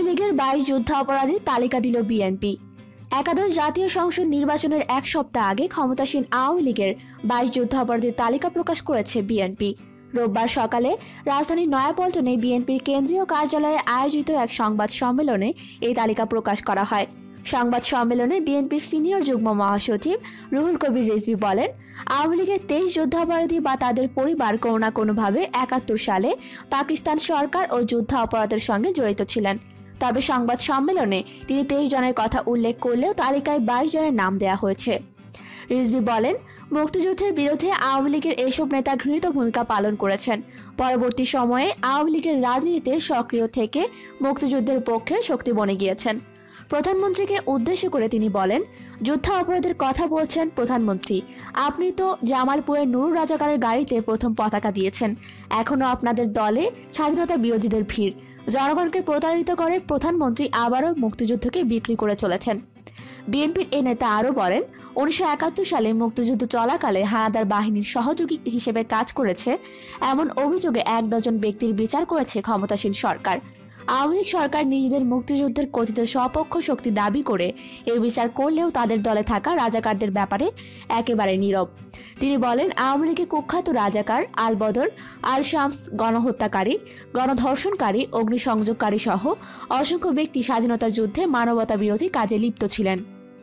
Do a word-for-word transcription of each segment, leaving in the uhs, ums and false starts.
লীগের বাইশ যুদ্ধাপরাধীর তালিকা দিল বিএনপি। একাদশ জাতীয় সংসদ নির্বাচনের এক সপ্তাহ আগে ক্ষমতাসীন আওয়ামী লীগের বাইশ যুদ্ধাপরাধীর তালিকা প্রকাশ করেছে বিএনপি। রোববার সকালে রাজধানীর নয়াপল্টনে বিএনপির কেন্দ্রীয় কার্যালয়ে আয়োজিত এক সংবাদ সম্মেলনে এই তালিকা প্রকাশ করা হয়। সংবাদ সম্মেলনে বিএনপির সিনিয়র যুগ্ম মহাসচিব রুহুল কবির রিজভী বলেন, আওয়ামী লীগের তেইশ যুদ্ধাপরাধী বা তাদের পরিবার কোনো না কোনোভাবে একাত্তর সালে পাকিস্তান সরকার ও যুদ্ধ অপরাধের সঙ্গে জড়িত ছিলেন। তবে সংবাদ সম্মেলনে তিনি তেইশ জনের কথা উল্লেখ করলেও তালিকায় বাইশ জনের নাম দেওয়া হয়েছে। রিজভী বলেন, মুক্তিযুদ্ধের বিরুদ্ধে আওয়ামী লীগের এসব নেতা ঘৃণিত ভূমিকা পালন করেছেন। পরবর্তী সময়ে আওয়ামী লীগের রাজনীতিতে সক্রিয় থেকে মুক্তিযুদ্ধের পক্ষের শক্তি বনে গিয়েছেন। প্রধানমন্ত্রীকে উদ্দেশ্য করে তিনি বলেন, যুদ্ধ অপরাধের কথা বলছেন প্রধানমন্ত্রী, আপনি তো জামালপুরের নুরুল রাজাকারের গাড়িতে প্রথম পতাকা দিয়েছেন। এখনও আপনাদের দলে স্বাধীনতা বিরোধীদের ভিড়। জনগণকে প্রতারিত করে প্রধানমন্ত্রী আবারও মুক্তিযুদ্ধকে বিক্রি করে চলেছেন। বিএনপির এই নেতা আরও বলেন, উনিশশো একাত্তর সালে মুক্তিযুদ্ধ চলাকালে হানাদার বাহিনীর সহযোগী হিসেবে কাজ করেছে এমন অভিযোগে এক ডজন ব্যক্তির বিচার করেছে ক্ষমতাসীন সরকার। আওয়ামী লীগ সরকার নিজেদের মুক্তিযুদ্ধের কথিত স্বপক্ষ শক্তি দাবি করে এই বিচার করলেও তাদের দলে থাকা রাজাকারদের ব্যাপারে একেবারে নীরব। তিনি বলেন, আওয়ামী লীগের কুখ্যাত রাজাকার আল বদর, আল শামস গণহত্যাকারী, গণধর্ষণকারী, অগ্নিসংযোগকারী সহ অসংখ্য ব্যক্তি স্বাধীনতা যুদ্ধে মানবতা বিরোধী কাজে লিপ্ত ছিলেন।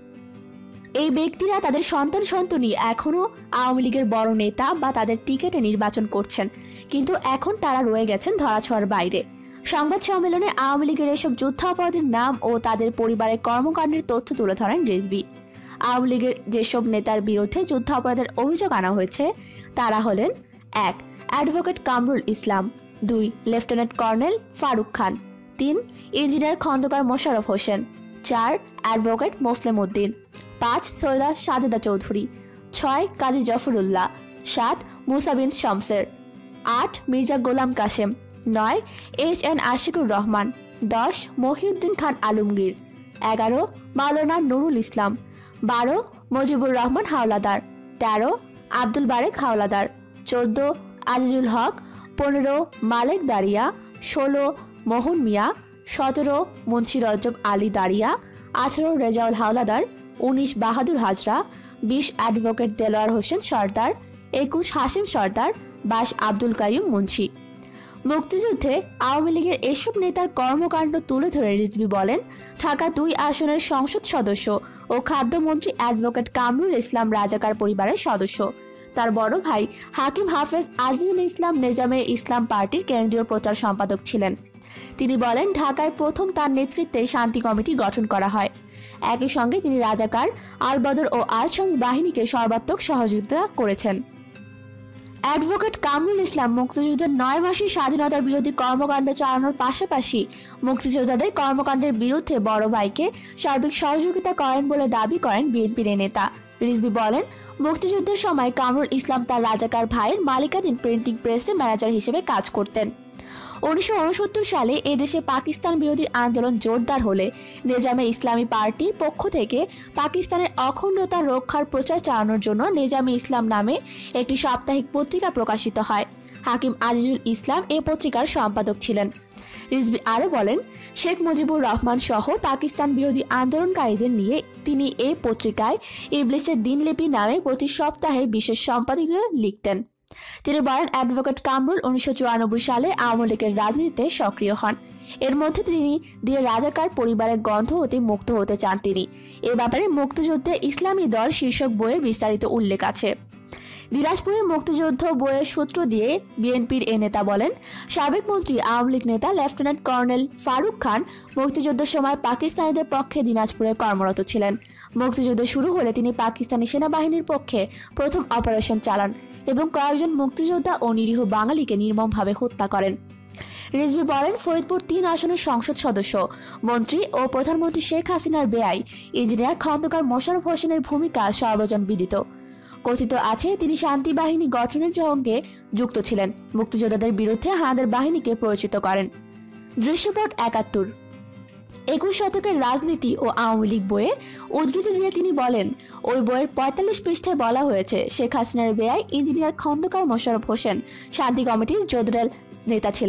এই ব্যক্তিরা তাদের সন্তান সন্ততি এখনও আওয়ামী লীগের বড় নেতা বা তাদের টিকেটে নির্বাচন করছেন, কিন্তু এখন তারা রয়ে গেছেন ধরাছোঁয়ার বাইরে। সংবাদ সম্মেলনে আওয়ামী লীগের এসব যুদ্ধাপরাধীর নাম ও তাদের পরিবারের কর্মকাণ্ডের তথ্য তুলে ধরেন রিজভী। আওয়ামী লীগের যেসব নেতার বিরুদ্ধে যুদ্ধাপরাধের অভিযোগ আনা হয়েছে তারা হলেন: এক, অ্যাডভোকেট কামরুল ইসলাম; দুই, লেফটেন্যান্ট কর্নেল ফারুক খান; তিন, ইঞ্জিনিয়ার খন্দকার মোশাররফ হোসেন; চার, অ্যাডভোকেট মোসলেম উদ্দিন; পাঁচ, সৈয়দা সাজেদা চৌধুরী; ছয়, কাজী জফরুল্লাহ; সাত, মুসা বিন শমসের; আট, মির্জা গোলাম কাসেম; নয়, এইচ এন আশিকুর রহমান; দশ, মহিউদ্দিন খান আলমগীর; এগারো, মাওলানা নুরুল ইসলাম; বারো, মুজিবুর রহমান হাওলাদার; তেরো, আব্দুল বারেক হাওলাদার; চোদ্দ, আজিজুল হক; পনেরো, মালেক দারিয়া; ষোলো, মোহন মিয়া; সতেরো, মুন্সি রজব আলী দারিয়া; আঠারো, রেজাউল হাওলাদার; উনিশ, বাহাদুর হাজরা; বিশ, অ্যাডভোকেট দেলোয়ার হোসেন সর্দার; একুশ, হাসিম সর্দার; বাইশ, আব্দুল কাইয়ুম মুন্সি। মুক্তিযুদ্ধে আওয়ামী লীগের এসব নেতার কর্মকাণ্ড তুলে ধরে রিজভী বলেন, ঢাকা দুই আসনের সংসদ সদস্য ও খাদ্যমন্ত্রী অ্যাডভোকেট কামরুল ইসলাম রাজাকার পরিবারের সদস্য। তার বড় ভাই হাকিম হাফেজ আজিজুল ইসলাম নেজামে ইসলাম পার্টির কেন্দ্রীয় প্রচার সম্পাদক ছিলেন। তিনি বলেন, ঢাকায় প্রথম তার নেতৃত্বে শান্তি কমিটি গঠন করা হয়। একই সঙ্গে তিনি রাজাকার, আল বদর ও আল শামস বাহিনীকে সর্বাত্মক সহযোগিতা করেছেন। অ্যাডভোকেট কামরুল ইসলাম মুক্তিযুদ্ধের নয় মাসে স্বাধীনতা বিরোধী কর্মকাণ্ড চালানোর পাশাপাশি মুক্তিযোদ্ধাদের কর্মকাণ্ডের বিরুদ্ধে বড় ভাইকে সার্বিক সহযোগিতা করেন বলে দাবি করেন বিএনপির নেতা। রিজভী বলেন, মুক্তিযুদ্ধের সময় কামরুল ইসলাম তার রাজাকার ভাইয়ের মালিকাধীন প্রিন্টিং প্রেসে ম্যানেজার হিসেবে কাজ করতেন। উনিশশো উনসত্তর সালে এদেশে পাকিস্তান বিরোধী আন্দোলন জোরদার হলে নেজামে ইসলামী পার্টির পক্ষ থেকে পাকিস্তানের অখণ্ডতা রক্ষার প্রচার চালানোর জন্য নেজামে ইসলাম নামে একটি সাপ্তাহিক পত্রিকা প্রকাশিত হয়। হাকিম আজিজুল ইসলাম এই পত্রিকার সম্পাদক ছিলেন। রিজভী আরও বলেন, শেখ মুজিবুর রহমান সহ পাকিস্তান বিরোধী আন্দোলনকারীদের নিয়ে তিনি এই পত্রিকায় ইবলিসের দিনলিপি নামে প্রতি সপ্তাহে বিশেষ সম্পাদকীয় লিখতেন। তিনি বলেন, অ্যাডভোকেট কামরুল উনিশশো চুরানব্বই সালে আওয়ামী লীগের রাজনীতিতে সক্রিয় হন। এর মধ্যে তিনি দিয়ে রাজাকার পরিবারের গন্ধ হতে মুক্ত হতে চান। তিনি এ ব্যাপারে মুক্তিযুদ্ধে ইসলামী দল শীর্ষক বইয়ে বিস্তারিত উল্লেখ আছে। দিনাজপুরে মুক্তিযুদ্ধ বইয়ের সূত্র দিয়ে বিএনপির এ নেতা বলেন, সাবেক মন্ত্রী আওয়ামী লীগ নেতা লেফটেন্যান্ট কর্নেল ফারুক খান মুক্তিযুদ্ধের সময় পাকিস্তানিদের পক্ষে দিনাজপুরে কর্মরত ছিলেন। মুক্তিযুদ্ধ শুরু হলে তিনি পাকিস্তানি সেনাবাহিনীর পক্ষে প্রথম অপারেশন চালান এবং কয়েকজন মুক্তিযোদ্ধা ও নিরীহ বাঙালিকে নির্মমভাবে হত্যা করেন। রিজভী বলেন, ফরিদপুর তিন আসনের সংসদ সদস্য, মন্ত্রী ও প্রধানমন্ত্রী শেখ হাসিনার বেয়াই ইঞ্জিনিয়ার খন্দকার মোশাররফ হোসেনের ভূমিকা সর্বজন বিদিত। কথিত আছে তিনি শান্তি বাহিনী গঠনের সঙ্গে যুক্ত ছিলেন। মুক্তিযোদ্ধাদের বিরুদ্ধে হানাদার বাহিনীকে পরিচিত করেন। দৃশ্যপট একাত্তর। একুশ শতকের রাজনীতি ও আওয়ামী লীগ বইয়ে উদ্ধৃতি দিয়ে তিনি বলেন, ওই বইয়ের পঁয়তাল্লিশ পৃষ্ঠায় বলা হয়েছে শেখ হাসিনার বেয়াই ইঞ্জিনিয়ার খন্দকার মোশাররফ হোসেন শান্তি কমিটির জোদরেল নেতা ছিলেন।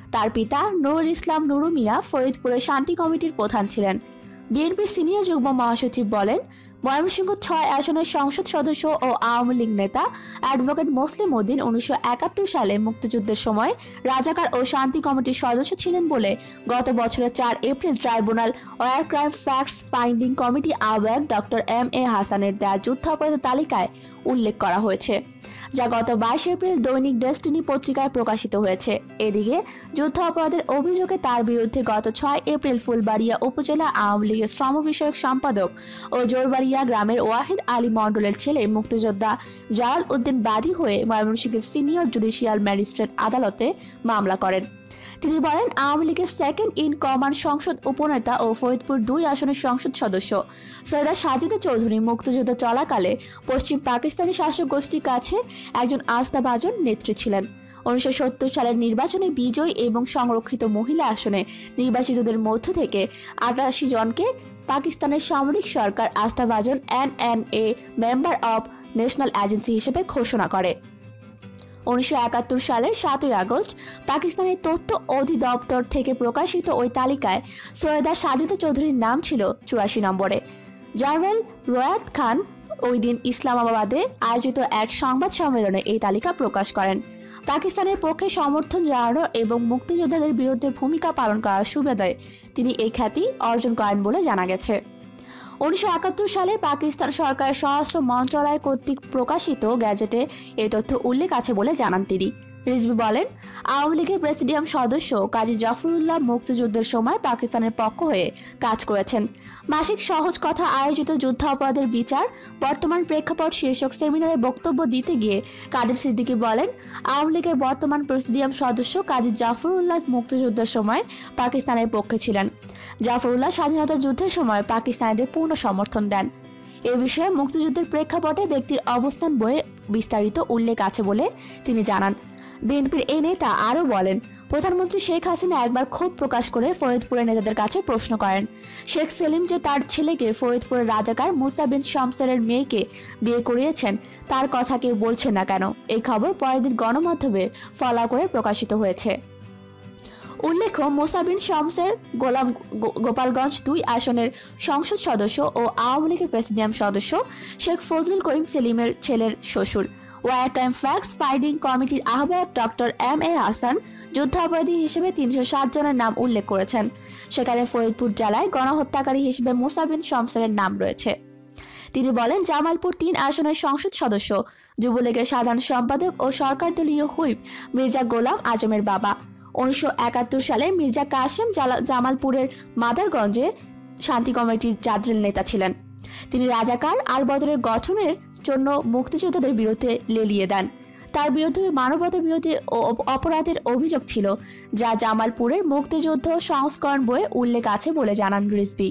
তার পিতা নুরুল ইসলাম নুরু মিয়া ফরিদপুরের শান্তি কমিটির প্রধান ছিলেন। বিএনপির সিনিয়র যুগ্ম মহাসচিব বলেন, ময়মনসিংহ ছয় আসনের সংসদ সদস্য ও আওয়ামী লীগ নেতা অ্যাডভোকেট মোসলেম উদ্দিন উনিশশো একাত্তর সালে মুক্তিযুদ্ধের সময় রাজাকার ও শান্তি কমিটির সদস্য ছিলেন বলে গত বছরের চার এপ্রিল tribunal war crime facts finding committee আহ্বায়ক ডক্টর এম এ হাসানের দেয়া যুদ্ধাপরাধের তালিকায় উল্লেখ করা হয়েছে, যা গত বাইশ এপ্রিল দৈনিক ডেস্টিনি পত্রিকায় প্রকাশিত হয়েছে। এদিকে যুদ্ধ অপরাধের অভিযোগে তার বিরুদ্ধে গত ছয় এপ্রিল ফুলবাড়িয়া উপজেলা আওয়ামী লীগের শ্রম বিষয়ক সম্পাদক ও জোরবাড়িয়া গ্রামের ওয়াহিদ আলী মণ্ডলের ছেলে মুক্তিযোদ্ধা জালাল উদ্দিন বাদী হয়ে ময়মনসিংহের সিনিয়র জুডিশিয়াল ম্যাজিস্ট্রেট আদালতে মামলা করেন। তিনি বলেন, আওয়ামী লীগের সেকেন্ড ইন কমান্ড সংসদ উপনেতা ও ফরিদপুর দুই আসনের সংসদ সদস্য সৈয়দা সাজিদা চৌধুরী মুক্তিযুদ্ধ চলাকালে পশ্চিম পাকিস্তানি শাসক গোষ্ঠীর কাছে একজন আস্থাভাজন নেত্রী ছিলেন। উনিশশো সত্তর সালের নির্বাচনে বিজয়ী এবং সংরক্ষিত মহিলা আসনে নির্বাচিতদের মধ্য থেকে আটাশি জনকে পাকিস্তানের সামরিক সরকার আস্থাভাজন N N A member of national agency হিসেবে ঘোষণা করে। উনিশশো একাত্তর সালের সাতই আগস্ট পাকিস্তানের তথ্য অধিদপ্তর থেকে প্রকাশিত ওই তালিকায় সৈয়দা সাজিদা চৌধুরীর নাম ছিল চুরাশি নম্বরে। জেনারেল রয়াত খান ওই দিন ইসলামাবাদে আয়োজিত এক সংবাদ সম্মেলনে এই তালিকা প্রকাশ করেন। পাকিস্তানের পক্ষে সমর্থন জানানো এবং মুক্তিযোদ্ধাদের বিরুদ্ধে ভূমিকা পালন করার সুবাদে তিনি এই খ্যাতি অর্জন করেন বলে জানা গেছে। উনিশশো একাত্তর সালে পাকিস্তান সরকারের স্বরাষ্ট্র মন্ত্রণালয় কর্তৃক প্রকাশিত গ্যাজেটে এই তথ্য উল্লেখ আছে বলে জানান তিনি। রিজভী বলেন, আওয়ামী লীগের প্রেসিডিয়াম সদস্য কাজী জাফরুল্লাহ মুক্তিযুদ্ধের সময় পাকিস্তানের পক্ষ হয়ে কাজ করেছেন। মাসিক সহজ কথা আয়োজিত যুদ্ধাপরাধের বিচার বর্তমান প্রেক্ষাপট শীর্ষক সেমিনারে বক্তব্য দিতে গিয়ে কাদের সিদ্দিকী বলেন, আওয়ামী লীগের বর্তমান প্রেসিডিয়াম সদস্য কাজী জাফরুল্লাহ মুক্তিযুদ্ধের সময় পাকিস্তানের পক্ষে ছিলেন। জাফরুল্লাহ স্বাধীনতা যুদ্ধের সময় পাকিস্তানিদের পূর্ণ সমর্থন দেন। এ বিষয়ে মুক্তিযুদ্ধের প্রেক্ষাপটে ব্যক্তির অবস্থান বইয়ে বিস্তারিত উল্লেখ আছে বলে তিনি জানান। বিএনপির এই নেতা আরও বলেন, প্রধানমন্ত্রী শেখ হাসিনা একবার ক্ষোভ প্রকাশ করে ফরিদপুরের নেতাদের কাছে প্রশ্ন করেন, শেখ সেলিম যে তার ছেলেকে ফরিদপুরের রাজাকার মুসা বিন শমসেরের মেয়েকে বিয়ে করিয়েছেন তার কথা কেউ বলছে না কেন? এই খবর পরের দিন গণমাধ্যমে ফলাও করে প্রকাশিত হয়েছে। উল্লেখ্য, মুসা বিন শমসের গোলাম গোপালগঞ্জ দুই আসনের সংসদ সদস্য ও আওয়ামী লীগের প্রেসিডিয়াম সদস্য শেখ ফজলুল করিম সেলিমের ছেলের শ্বশুর। ওয়ার ক্রাইম ফ্যাক্টস ফাইন্ডিং কমিটির আহ্বায়ক ডক্টর এম এ হাসান যুদ্ধাপরাধী হিসেবে তিনশো সাত জনের নাম উল্লেখ করেছেন। সেখানে ফরিদপুর জেলায় গণহত্যাকারী হিসেবে মুসা বিন শমসেরের নাম রয়েছে। তিনি বলেন, জামালপুর তিন আসনের সংসদ সদস্য, যুবলীগের সাধারণ সম্পাদক ও সরকার দলীয় হুইপ মির্জা গোলাম আজমের বাবা। উনিশশো একাত্তর সালে মির্জা কাসেম জামালপুরের মাদারগঞ্জে শান্তি কমিটির জাদ্রেল নেতা ছিলেন। তিনি রাজাকার আল বদরের গঠনের জন্য মুক্তিযোদ্ধাদের বিরুদ্ধে লেলিয়ে দেন। তার বিরুদ্ধে মানবতা বিরোধী অপরাধের অভিযোগ ছিল, যা জামালপুরের মুক্তিযুদ্ধ সংস্করণ বইয়ে উল্লেখ আছে বলে জানান রিজভী।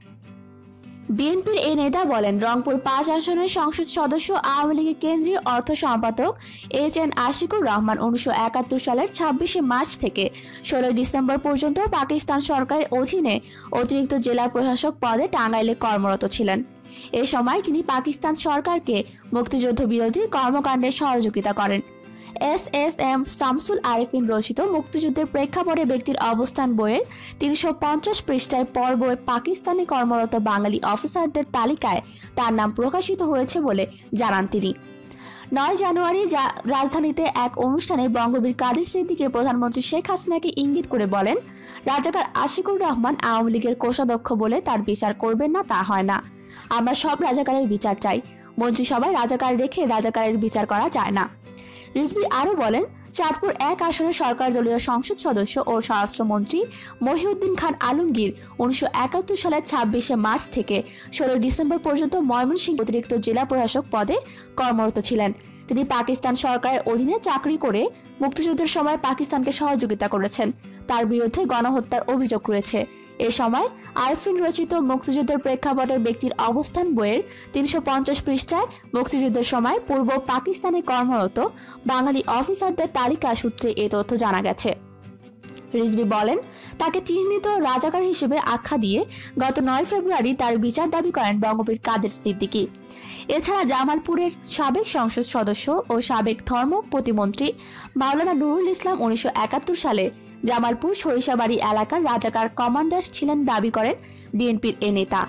বিএনপির এই নেতা বলেন, রংপুর পাঁচ আসনের সংসদ সদস্য আওয়ামী লীগের কেন্দ্রীয় অর্থ সম্পাদক এইচ এন আশিকুর রহমান উনিশশো একাত্তর সালের ছাব্বিশে মার্চ থেকে ষোলোই ডিসেম্বর পর্যন্ত পাকিস্তান সরকারের অধীনে অতিরিক্ত জেলা প্রশাসক পদে টাঙ্গাইলে কর্মরত ছিলেন। এ সময় তিনি পাকিস্তান সরকারকে মুক্তিযুদ্ধ বিরোধী কর্মকাণ্ডে সহযোগিতা করেন। S S M Shamsul Arefin রচিত মুক্তিযুদ্ধের প্রেক্ষাপটে ব্যক্তির অবস্থান বইয়ের তিনশো পঞ্চাশ পৃষ্ঠায় পর্বে পাকিস্তানি কর্মরত বাঙালি অফিসারদের তালিকায় তার নাম প্রকাশিত হয়েছে বলে জানান তিনি। নয় জানুয়ারি রাজধানীতে এক অনুষ্ঠানে বঙ্গবীর কাদের সিদ্দিকী প্রধানমন্ত্রী শেখ হাসিনাকে ইঙ্গিত করে বলেন, রাজাকার আশিকুর রহমান আওয়ামী লীগের কোষাধ্যক্ষ বলে তার বিচার করবেন না, তা হয় না। আমরা সব রাজাকারের বিচার চাই, মন্ত্রিসভায় রাজাকার রেখে রাজাকারের বিচার করা যায় না। রিজভী আরও বলেন, চাঁদপুর এক আসনের সরকার দলীয় সংসদ সদস্য ও স্বরাষ্ট্রমন্ত্রী মহিউদ্দিন খান আলমগীর উনিশশো একাত্তর সালের ছাব্বিশে মার্চ থেকে ষোলোই ডিসেম্বর পর্যন্ত ময়মনসিংহ অতিরিক্ত জেলা প্রশাসক পদে কর্মরত ছিলেন। তিনি পাকিস্তান সরকারের অধীনে চাকরি করে মুক্তিযুদ্ধের সময় পাকিস্তানকে সহযোগিতা করেছেন। তার বিরুদ্ধে গণহত্যার অভিযোগ রয়েছে। এ সময় আরফিন রচিত মুক্তিযুদ্ধের প্রেক্ষাপটে ব্যক্তির অবস্থান বইয়ের তিনশো পঞ্চাশ পৃষ্ঠায় মুক্তিযুদ্ধের সময় পূর্ব পাকিস্তানে কর্মরত বাঙালি অফিসারদের তালিকা সূত্রে এ তথ্য জানা গেছে। রিজভী বলেন, তাকে চিহ্নিত রাজাকার হিসেবে আখ্যা দিয়ে গত নয় ফেব্রুয়ারি তার বিচার দাবি করেন বঙ্গবীর কাদের সিদ্দিকী। এছাড়া জামালপুরের সাবেক সংসদ সদস্য ও সাবেক ধর্ম প্রতিমন্ত্রী মাওলানা নুরুল ইসলাম উনিশশো একাত্তর সালে জামালপুর সরিষাবাড়ি এলাকার রাজাকার কমান্ডার ছিলেন দাবি করেন বিএনপির এ নেতা।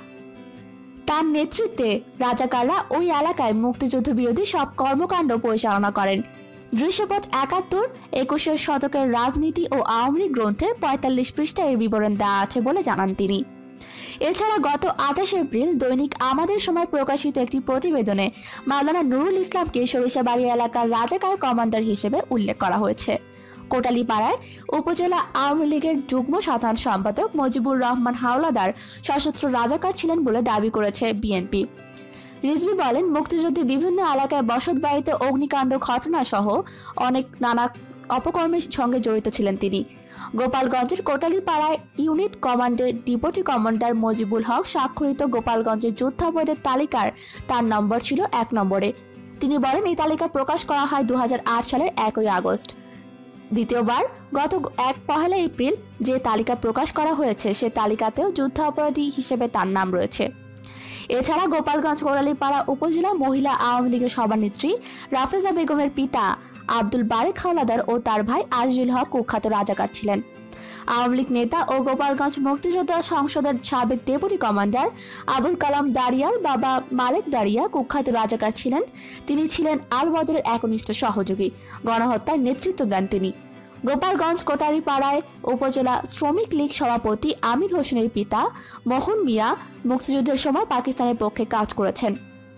তার নেতৃত্বে রাজাকাররা ওই এলাকায় মুক্তিযুদ্ধ বিরোধী সব কর্মকাণ্ড পরিচালনা করেন। দৃশ্যপট একাত্তর একুশের শতকের রাজনীতি ও আওয়ামী লীগ গ্রন্থের পঁয়তাল্লিশ পৃষ্ঠা এর বিবরণ দেওয়া আছে বলে জানান তিনি। এছাড়া গত আঠাশে এপ্রিল দৈনিক আমাদের সময় প্রকাশিত একটি প্রতিবেদনে মাওলানা নুরুল ইসলামকে সরিষাবাড়ি এলাকার রাজাকার কমান্ডার হিসেবে উল্লেখ করা হয়েছে। কোটালীপাড়ায় উপজেলা আওয়ামী লীগের যুগ্ম সাধারণ সম্পাদক মুজিবুর রহমান হাওলাদার সশস্ত্র রাজাকার ছিলেন বলে দাবি করেছে বিএনপি। রিজভী বলেন, মুক্তিযুদ্ধে বিভিন্ন এলাকায় বসতবাড়িতে অগ্নিকাণ্ড ঘটনা সহ অনেক নানা অপকর্মের সঙ্গে জড়িত ছিলেন তিনি। গোপালগঞ্জের কোটালীপাড়ায় ইউনিট কমান্ডের ডেপুটি কমান্ডার মুজিবুল হক স্বাক্ষরিত গোপালগঞ্জের যুদ্ধাপরাধের তালিকার তার নম্বর ছিল এক নম্বরে। তিনি বলেন, এই তালিকা প্রকাশ করা হয় দু হাজার আট সালের একই আগস্ট। দ্বিতীয়বার গত এক পহেলা এপ্রিল যে তালিকা প্রকাশ করা হয়েছে সে তালিকাতেও যুদ্ধ অপরাধী হিসেবে তার নাম রয়েছে। এছাড়া গোপালগঞ্জ কোটালীপাড়া উপজেলা মহিলা আওয়ামী লীগের সভানেত্রী রাফেজা বেগমের পিতা আব্দুল বারেক হাওলাদার ও তার ভাই আজিজুল হক কুখ্যাত রাজাকার ছিলেন। আওয়ামী লীগ নেতা ও গোপালগঞ্জ মুক্তিযোদ্ধা সংসদের সাবেক ডেপুটি কমান্ডার আবুল কালাম দারিয়ার বাবা মালেক দারিয়া কুখ্যাত রাজাকার ছিলেন। তিনি ছিলেন আল বদরের একনিষ্ঠ সহযোগী। গণহত্যার নেতৃত্ব দেন তিনি। গোপালগঞ্জ কোটালীপাড়ায় উপজেলা শ্রমিক লীগ সভাপতি আমির হোসেনের পিতা মোহন মিয়া মুক্তিযুদ্ধের সময় পাকিস্তানের পক্ষে কাজ করেছেন।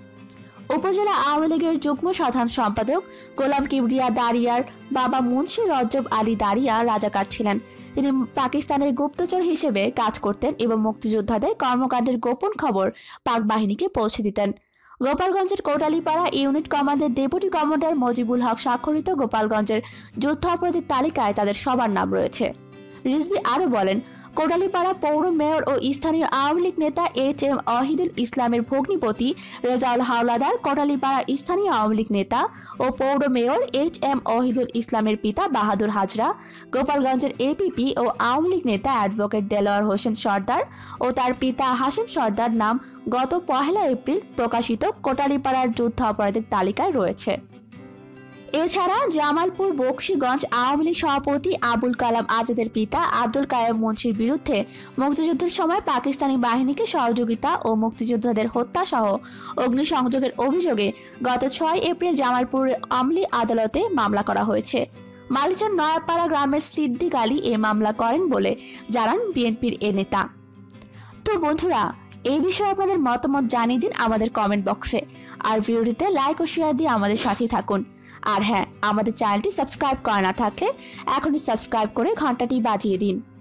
উপজেলা আওয়ামী লীগের যুগ্ম সাধারণ সম্পাদক গোলাম কিবরিয়া দারিয়ার বাবা মুন্সি রজব আলী দারিয়া রাজাকার ছিলেন। তিনি পাকিস্তানের গুপ্তচর হিসেবে কাজ করতেন এবং মুক্তিযোদ্ধাদের কর্মকাণ্ডের গোপন খবর পাক বাহিনীকে পৌঁছে দিতেন। গোপালগঞ্জের কোটালীপাড়া ইউনিট কমান্ডের ডেপুটি কমান্ডার মুজিবুল হক স্বাক্ষরিত গোপালগঞ্জের যুদ্ধ অপরাধীর তালিকায় তাদের সবার নাম রয়েছে। রিজভী আরও বলেন, কোটালীপাড়া পৌর মেয়র ও স্থানীয় আওয়ামী লীগ নেতা এইচ এম অহিদুল ইসলামের ভগ্নিপতি রেজাউল হাওলাদার, কোটালীপাড়া স্থানীয় আওয়ামী লীগ নেতা ও পৌর মেয়র এইচ এম অহিদুল ইসলামের পিতা বাহাদুর হাজরা, গোপালগঞ্জের এপিপি ও আওয়ামী লীগ নেতা অ্যাডভোকেট দেলোয়ার হোসেন সর্দার ও তার পিতা হাসিম সর্দার নাম গত পহেলা এপ্রিল প্রকাশিত কোটালীপাড়ার যুদ্ধ অপরাধের তালিকায় রয়েছে। এছাড়া জামালপুর বকশীগঞ্জ আওয়ামী লীগ সভাপতি আবুল কালাম আজাদের পিতা আব্দুল কায়েম মুন্সির বিরুদ্ধে মুক্তিযুদ্ধের সময় পাকিস্তানি বাহিনীকে সহযোগিতা ও মুক্তিযোদ্ধাদের হত্যা সহ অগ্নিসংযোগের অভিযোগে গত ছয় এপ্রিল জামালপুর আমলি আদালতে মামলা করা হয়েছে। মালিচর নয়াপাড়া গ্রামের সিদ্দিক আলী এ মামলা করেন বলে জানান বিএনপির এ নেতা। তো বন্ধুরা, এই বিষয়ে আপনাদের মতামত জানিয়ে দিন আমাদের কমেন্ট বক্সে। আর ভিডিওটিতে লাইক ও শেয়ার দিয়ে আমাদের সাথে থাকুন। আর হ্যাঁ, আমাদের চ্যানেলটি সাবস্ক্রাইব করা না থাকলে এখনই সাবস্ক্রাইব করে ঘন্টাটি বাজিয়ে দিন।